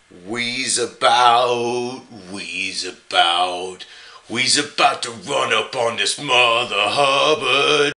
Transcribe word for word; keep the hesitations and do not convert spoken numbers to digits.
We's about, we's about, we's about to run up on this Mother Hubbard.